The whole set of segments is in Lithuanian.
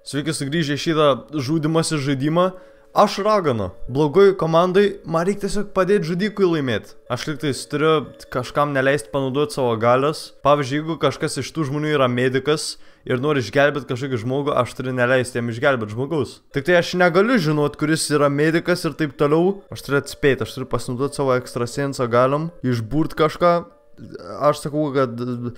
Sveiki sugrįžę į šitą žudimąsi žaidimą. Aš ragana. Blogoj komandai, man reikia tiesiog padėti žudikui laimėti. Aš liktais turiu kažkam neleisti panaudoti savo galios. Pavyzdžiui, jeigu kažkas iš tų žmonių yra medikas ir nori išgelbėti kažkokį žmogų, aš turiu neleisti jam išgelbėti žmogaus. Tik tai aš negaliu žinot, kuris yra medikas ir taip toliau. Aš turiu atspėti, aš turiu pasinaudoti savo ekstrasenso galiom, išburt kažką. Aš sakau, kad...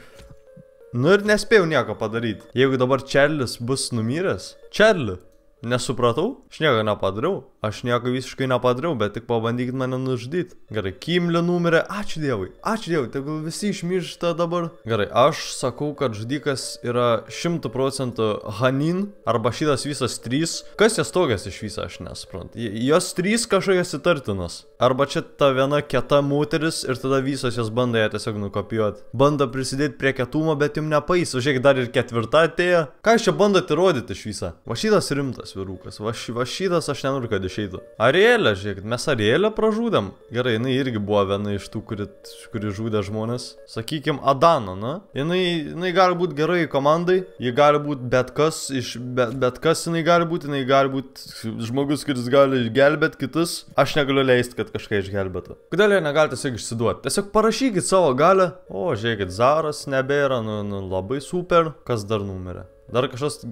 Nu ir nespėjau nieko padaryti. Jeigu dabar Čarlis bus numiręs... Čarli! Nesupratau? Aš nieko nepadariau. Aš nieko visiškai nepadariau, bet tik pabandykit mane nužudyti. Gerai, Kimlė numirė. Ačiū Dievui. Ačiū Dievui. Tegul visi išmiršta dabar. Gerai, aš sakau, kad žudikas yra 100% Hanin arba šitas visas 3. Kas jas tokias iš viso, aš nesuprantu. Jos 3 kažkokias įtartinas. Arba čia ta viena kieta moteris ir tada visos jas bando ją tiesiog nukopijuoti. Bando prisidėti prie kietumo, bet jums nepais. Žiūrėk, dar ir 4 atėjo. Ką jūs čia bandote įrodyti iš viso? Va šitas rimtas vyrukas. Va šitas aš nenoriu, kad išeitų. Arielė, žiūrėkit, mes Arielę pražudėm. Gerai, jinai irgi buvo viena iš tų, kuri žudė žmonės. Sakykim, Adana, na? Jinai gali būti gerai komandai. Ji gali būti bet kas, bet kas jinai gali būti žmogus, kuris gali išgelbėti kitus. Aš negaliu leisti, kad kažką išgelbėtų. Kodėl jie negali tiesiog išsiduoti? Tiesiog parašykit savo galę. O, žiūrėkit, Zaras nebėra, nu labai super. Kas dar numirė? Dar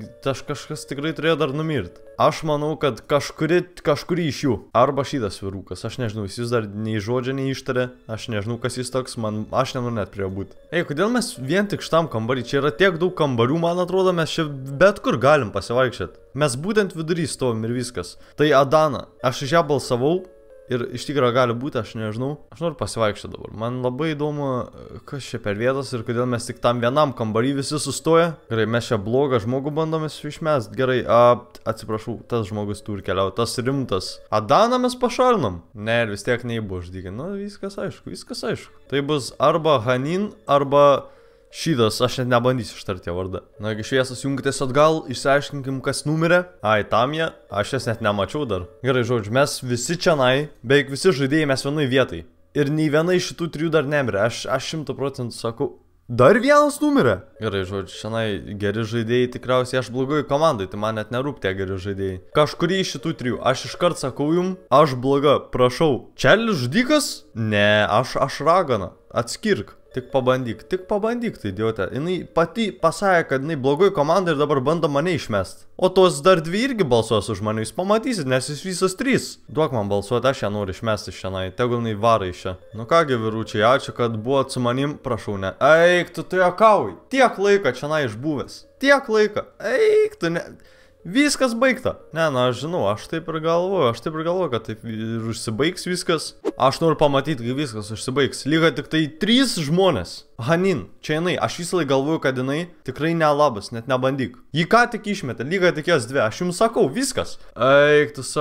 kažkas tikrai turėjo dar numirti. Aš manau, kad kažkuri iš jų. Arba šitas vyrukas. Aš nežinau, jis dar nei žodžio neištarė. Aš nežinau, kas jis toks. Aš nenoriu net prie jo būti. Ei, kodėl mes vien tik šitam kambarį? Čia yra tiek daug kambarių, man atrodo, mes čia bet kur galim pasivaikščioti. Mes būtent vidury stovim ir viskas. Tai Adana. Aš iš ją balsavau. Ir iš tikrųjų gali būti, aš nežinau. Aš noriu pasivaikščioti dabar. Man labai įdomu, kas čia per vietas ir kodėl mes tik tam vienam kambarį visi sustoja. Gerai, mes čia blogą žmogų bandomės išmest. Gerai, atsiprašau, tas žmogus turi keliauti, tas rimtas. Adaną mes pašalinam. Ne, vis tiek neįbuvo ždygė. Nu, viskas aišku, viskas aišku. Tai bus arba Hanin, arba... Šitas, aš net nebandysiu ištarti jo vardą. Na, jeigu šviesas jungitės atgal, išsiaiškinkim, kas numirė. Ai, tam jie, aš jas net nemačiau dar. Gerai, žodžiu, mes visi čianai, beveik visi žaidėjai mes vienai vietai. Ir nei viena iš šitų 3 dar nemirė. Aš 100% sakau, dar vienas numirė. Gerai, žodžiu, čianai geri žaidėjai tikriausiai, aš blogoj komandai, tai man net nerūp tie geri žaidėjai. Kažkurį iš šitų 3, aš iškart sakau jum, aš bloga, prašau. Čarlis žudikas? Ne, aš ragana, atskirk. Tik pabandyk, tai idiotė. Jinai pati pasakė, kad jinai blogoj komandai ir dabar bando mane išmest. O tos dar 2 irgi balsuos už mane, jūs pamatysit, nes jūs visos 3. Duok man balsuoti, aš ją noriu išmesti iš šiandien, tegul jinai vara iš čia. Nu kągi, vyručiai, ačiū, kad buvot su manim, prašau, ne. Eik, tu juokauji. Tiek laiko šiandien išbuvęs. Tiek laiko. Eik, tu ne... Viskas baigta. Ne, na, aš žinau, aš taip ir galvoju, kad taip ir užsibaigs viskas. Aš noriu pamatyti, kai viskas užsibaigs. Lyga tik tai 3 žmonės. Hanin, čia jinai, aš visą laiką galvoju, kad jinai tikrai nelabas, net nebandyk. Ji ką tik išmetė, lyga tik jas 2, aš jums sakau, viskas. Eik tu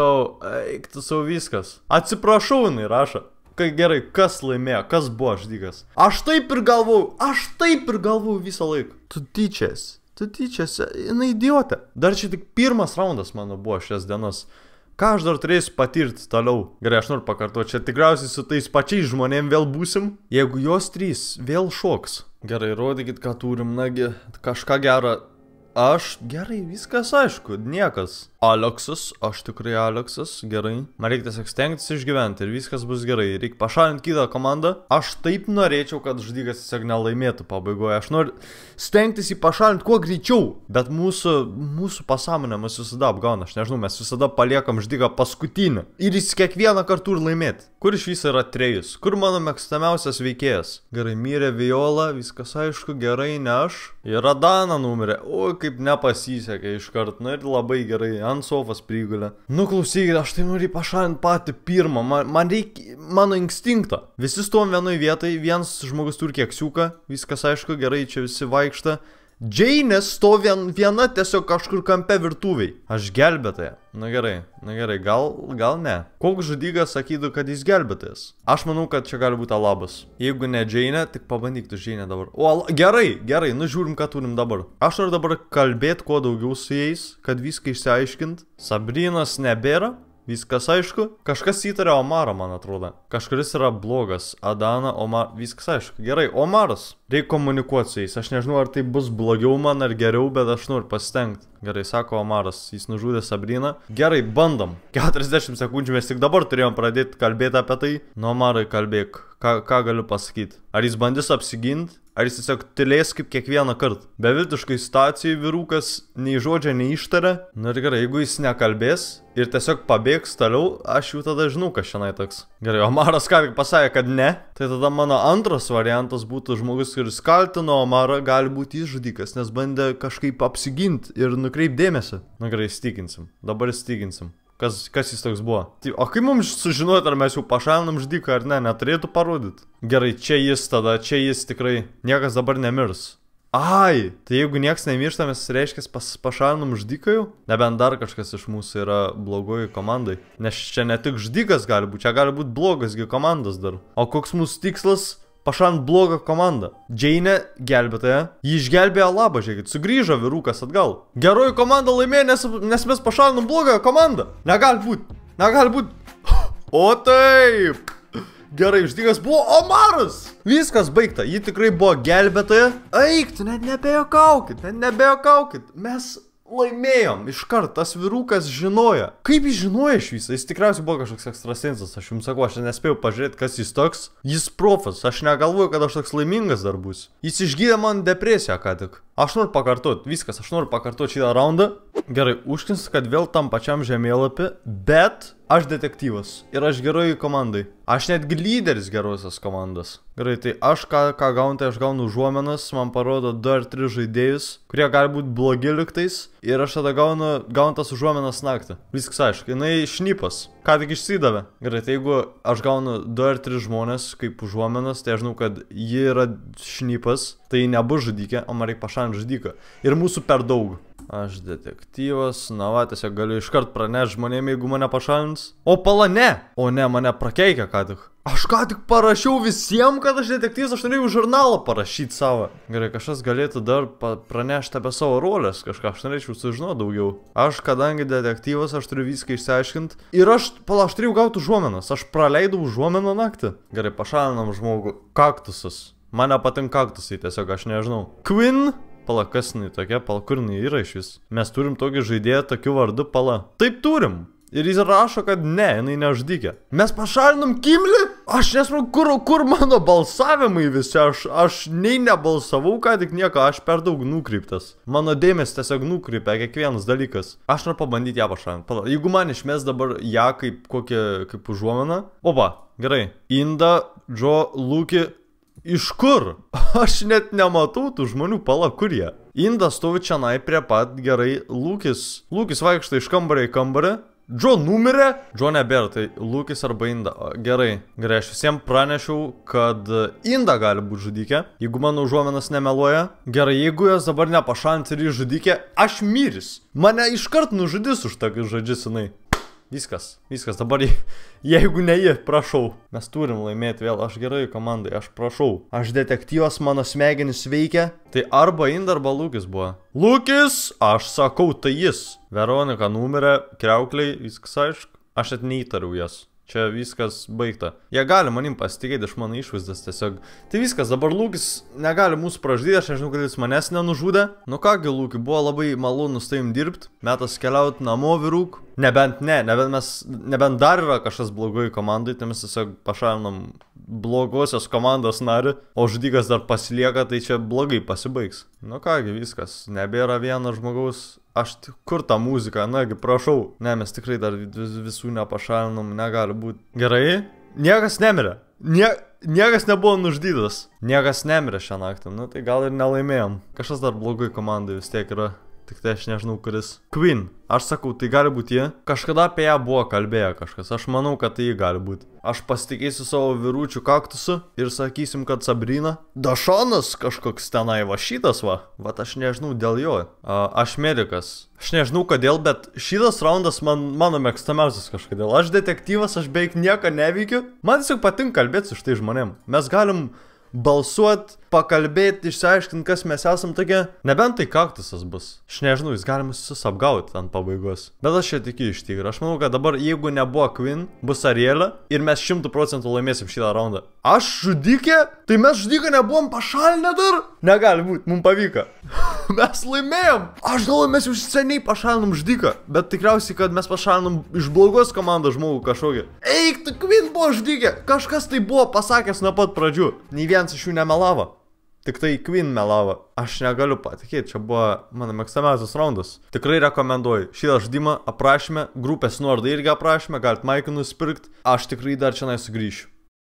savo viskas. Atsiprašau, jinai rašo. Kai gerai, kas laimėjo, kas buvo žudikas. Aš taip ir galvoju visą laiką. Tu tyčiasi. Jinai idiotė. Dar čia tik 1 raundas mano buvo šias dienas. Ką aš dar turėsiu patirti toliau? Gerai, aš noriu pakartoti, čia tikriausiai su tais pačiais žmonėm vėl būsim. Jeigu jos 3 vėl šoks. Gerai, rodykit, ką turim, nagi, kažką gerą. Gerai, viskas aišku, niekas. Aleksas, aš tikrai Aleksas, gerai. Man reikia tiesiog stengtis išgyventi ir viskas bus gerai. Reikia pašalinti kitą komandą. Aš taip norėčiau, kad žudikas tiesiog nelaimėtų pabaigoje. Aš noriu stengtis jį pašalinti kuo greičiau. Bet mūsų pasąmonę mes visada apgauna. Aš nežinau, mes visada paliekam žudiką paskutinį. Ir jis kiekvieną kartą turi laimėti. Kur iš viso yra Trejus? Kur mano mėgstamiausias veikėjas? Gerai, mirė Viola, viskas aišku, gerai, ne aš. Ir Adana numirė. O, kaip nepasisekė iškart. Na ir labai gerai. Ant sofas prigulė. Nu klausykit, aš tai noriu pašalinti patį pirmą. Man reikia mano instinktą. Visi stovim vienoj vietai, vienas žmogus turi keksiuką. Viskas aišku, gerai, čia visi vaikšta. Džeinė stovi viena tiesiog kažkur kampe virtuviai. Aš gelbėtoja. Na gerai, gal ne. Koks žudikas sakytų, kad jis gelbėtojas? Aš manau, kad čia gali būti Alabas. Jeigu ne Džeinė, tik pabandyk tu Džeinę dabar. O, gerai, nu žiūrim, ką turim dabar. Aš noriu dabar kalbėti kuo daugiau su jais, kad viską išsiaiškint. Sabrinos nebėra. viskas aišku. Kažkas įtarė Omarą, man atrodo. Kažkuris yra blogas. Adana, Omar, viskas aišku. Gerai, Omaras. Reikia komunikuoti su jais. Aš nežinau, ar tai bus blogiau man ar geriau, bet aš noriu pasitengti. Gerai, sako Omaras, jis nužudė Sabriną. Gerai, bandom. 40 sekundžių mes tik dabar turėjom pradėti kalbėti apie tai. Nu, Omarai, kalbėk. Ką galiu pasakyti? Ar jis bandys apsiginti? Ar jis tiesiog tylės kaip kiekvieną kartą? Beviltiškai situacijai vyrukas nei žodžio neištarė. Na ir gerai, jeigu jis nekalbės ir tiesiog pabėgs toliau, aš jau tada žinau, kas šiandien toks. Gerai, Omaras ką tik pasakė, kad ne. Tai tada mano antras variantas būtų žmogus, kuris kaltino Omarą, gali būti jis žudikas, nes bandė kažkaip apsiginti ir nukreipti dėmesį. Na gerai, įstikinsim. Dabar įstikinsim. Kas jis toks buvo? O kaip mums sužinoti, ar mes jau pašalinam žudiką ar ne, neturėtų parodyti? Gerai, čia jis tada, čia jis tikrai, niekas dabar nemirs. Ai, tai jeigu nieks nemiršta, mes reiškia pašalinam žudiką jau? Nebent dar kažkas iš mūsų yra blogoji komandai. Nes čia ne tik žudikas gali būti, čia gali būti blogasgi komandas dar. O koks mūsų tikslas? Pašalint blogą komandą. Džeinė gelbėtoja. Jį išgelbėjo labą, žiūrėkit. Sugrįžo vyrukas atgal. Geroji komanda laimėjo, nes mes pašalinom blogą komandą. Negali būt. Negali būt. O taip. Gerai, žudikas buvo Omaras. Viskas baigta. Ji tikrai buvo gelbėtoja. Eik, tu net nebejokaukit. Mes laimėjom. Iškart tas vyrukas žinojo. Kaip jis žinojo iš viso? Jis tikriausiai buvo kažkoks ekstrasensas. Aš jums sakau, aš nespėjau pažiūrėti, kas jis toks. Jis profas. Aš negalvoju, kad aš toks laimingas dar bus. Jis išgydė man depresiją ką tik. Aš noriu pakartoti. Viskas, aš noriu pakartoti šitą raundą. Gerai, užkins, kad vėl tam pačiam žemėlapį. Bet aš detektyvas. Ir aš geroji komandai. Aš netgi lyderis gerosios komandos. Gerai, tai aš ką gaunu, tai aš gaunu užuomenas. Man parodo 2 ar 3 žaidėjus, kurie gali būti blogi liktais. Ir aš tada gaunu tas užuomenas naktį. Viskas aišku, jinai šnipas. Ką tik išsidavė. Gerai, tai jeigu aš gaunu 2 ar 3 žmonės kaip užuomenas, tai aš žinau, kad ji yra šnipas. Tai nebus žudikė, o man reikia pašalinti žudiką. Ir mūsų per daug. Aš detektyvas, na va, tiesiog galiu iškart pranešti žmonėm, jeigu mane pašalins. O pala ne! O ne, mane prakeikia ką tik. Aš ką tik parašiau visiems, kad aš detektyvas, aš norėjau žurnalą parašyti savo. Gerai, kažkas galėtų dar pranešti apie savo rolės, kažką aš norėčiau sužinoti daugiau. Aš, kadangi detektyvas, aš turiu viską išsiaiškinti. Ir aš turėjau gauti užuomenas, aš praleidau užuomeną naktį. Gerai, pašalinam žmogų. Kaktusas. Man nepatinka kaktusai, tiesiog aš nežinau. Quinn? Pala, kas jinai tokia, pala, kur jinai yra iš vis? Mes turim tokį žaidėją tokiu vardu, pala. Taip turim. Ir jis rašo, kad ne, jinai nežudikė. Mes pašalinam Kimlį? Aš nesuprantu, kur mano balsavimai visi. Aš nei nebalsavau, ką tik nieko, aš per daug nukreiptas. Mano dėmesį tiesiog nukreipia kiekvienas dalykas. Aš noriu pabandyti ją pašalinti. Pala, jeigu man išmes dabar ją kaip užuomeną. Opa, gerai. Inda, Džo, Luki. Iš kur? Aš net nematau tų žmonių, pala, kur jie? Inda stovi čianai prie pat, gerai, Lukis vaikšto iš kambario į kambarį. Džo numirė? Džo nebėra, tai Lukis arba Inda. Gerai, aš visiems pranešiau, kad Inda gali būti žudikė, jeigu mano užuomenas nemeluoja. Gerai, jeigu jos dabar nepašalins ir jį žudikė, aš miris. Mane iškart nužudys už tokius žodžius, jinai. Viskas, dabar jeigu ne jį, prašau. Mes turim laimėti vėl, aš gerai komandai, aš prašau. Aš detektyvas, mano smegenis veikia. Tai arba Inda, arba Lukis buvo. Lukis, aš sakau, tai jis. Veronika numirė, kriaukliai, viskas aišku. Aš net neįtariau jas. Čia viskas baigta. Jie gali manim pasitikėti iš mano išvaizdas tiesiog. Tai viskas, dabar Lukis negali mūsų pražudyti, aš nežinau, kad jis manęs nenužudė. Nu kągi, Luki, buvo labai malonu su tavim dirbti. Metas keliauti namo, vyruk. Nebent dar yra kažkas blogoji komandai, tai mes tiesiog pašalinam blogosios komandos narį, o žudikas dar pasilieka, tai čia blogai pasibaigs. Nu kągi, viskas. Nebėra vieno žmogaus. Kur ta muzika? Nagi, prašau. Ne, mes tikrai dar visų nepašalinam, negali būti. Gerai. Niekas nemirė. Niekas nebuvo nužudytas. Niekas nemirė šią naktį. Nu tai gal ir nelaimėjom. Kažkas dar blogai komandai vis tiek yra. Tik tai aš nežinau, kuris. Quinn. Aš sakau, tai gali būti jie. Kažkada apie ją buvo kalbėję kažkas. Aš manau, kad tai jį gali būti. Aš pasitikėsiu savo vyručių kaktusu ir sakysim, kad Sabrina. Dašonas kažkoks tenai va šitas va. Vat aš nežinau dėl jo. Aš medikas. Aš nežinau kodėl, bet šitas raundas mano mėgstamiausias kažkodėl. Aš detektyvas, aš beveik nieko neveikiu. Man tiesiog patinka kalbėti su štai žmonėm. Mes galim balsuot, pakalbėti, išsiaiškinti, kas mes esam tokie. Nebent tai kaktusas bus. Aš nežinau, jis galima visus apgauti ant pabaigos. Bet aš čia tikiu iš tikrųjų. Aš manau, kad dabar, jeigu nebuvo Queen, bus Arielė ir mes 100% laimėsim šitą raundą. Aš žudikė? Tai mes žudiką nebuvom pašalinę dar? Negali būti, mums pavyko. Mes laimėjom. Aš galvoju, mes jau seniai pašalinom žudiką. Bet tikriausiai, kad mes pašalinom iš blogos komandos žmogų kažkokį. Eik, tu Queen buvo žudikė. Kažkas tai buvo pasakęs nuo pat pradžių. Nei vienas iš jų nemelavo. Tik tai Queen melavo. Aš negaliu patikėti, čia buvo mano mėgstamiausias raundas. Tikrai rekomenduoju. Šitą žaidimą aprašymę, grupės nuorodai irgi aprašymę, galite Maiką nusipirkti. Aš tikrai dar čia sugrįšiu.